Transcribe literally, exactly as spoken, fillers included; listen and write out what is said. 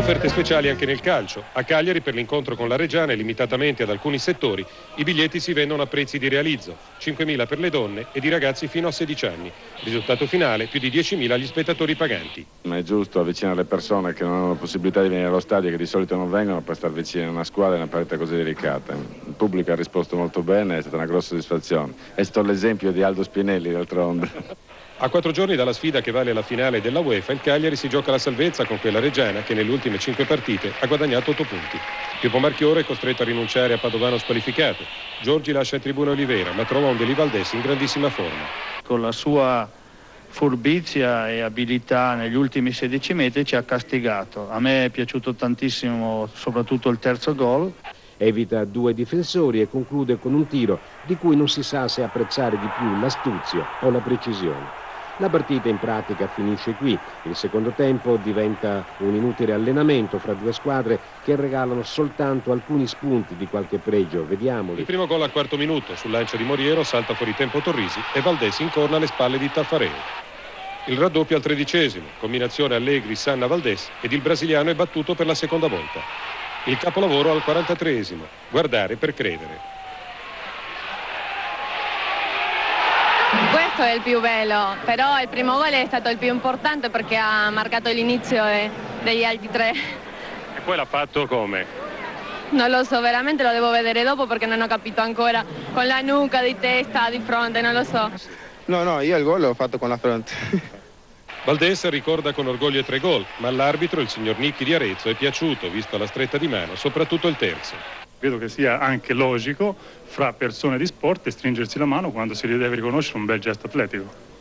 Offerte speciali anche nel calcio. A Cagliari, per l'incontro con la Reggiana e limitatamente ad alcuni settori, i biglietti si vendono a prezzi di realizzo, cinquemila per le donne ed i ragazzi fino a sedici anni. Risultato finale, più di diecimila gli spettatori paganti. Ma è giusto avvicinare le persone che non hanno la possibilità di venire allo stadio, che di solito non vengono, per star vicino a una squadra in una partita così delicata. Il pubblico ha risposto molto bene, è stata una grossa soddisfazione. È stato l'esempio di Aldo Spinelli, d'altronde. A quattro giorni dalla sfida che vale la finale della UEFA, il Cagliari si gioca la salvezza con quella reggiana che nelle ultime cinque partite ha guadagnato otto punti. Pippo Marchioro è costretto a rinunciare a Padovano squalificato. Giorgi lascia in tribuna Olivera, ma trova un Deli Valdés in grandissima forma. Con la sua furbizia e abilità negli ultimi sedici metri ci ha castigato. A me è piaciuto tantissimo soprattutto il terzo gol. Evita due difensori e conclude con un tiro di cui non si sa se apprezzare di più l'astuzia o la precisione. La partita in pratica finisce qui. Il secondo tempo diventa un inutile allenamento fra due squadre che regalano soltanto alcuni spunti di qualche pregio. Vediamoli. Il primo gol al quarto minuto. Sul lancio di Moriero salta fuori tempo Torrisi e Valdés incorna alle spalle di Taffareo. Il raddoppio al tredicesimo. Combinazione Allegri-Sanna Valdés ed il brasiliano è battuto per la seconda volta. Il capolavoro al quarantatreesimo. Guardare per credere. Questo è il più bello, però il primo gol è stato il più importante perché ha marcato l'inizio degli altri tre. E poi l'ha fatto come? Non lo so, veramente lo devo vedere dopo perché non ho capito ancora, con la nuca, di testa, di fronte, non lo so. No, no, io il gol l'ho fatto con la fronte. Valdés ricorda con orgoglio i tre gol, ma all'arbitro, il signor Nicchi di Arezzo, è piaciuto, visto la stretta di mano, soprattutto il terzo. Credo che sia anche logico fra persone di sport stringersi la mano quando si deve riconoscere un bel gesto atletico.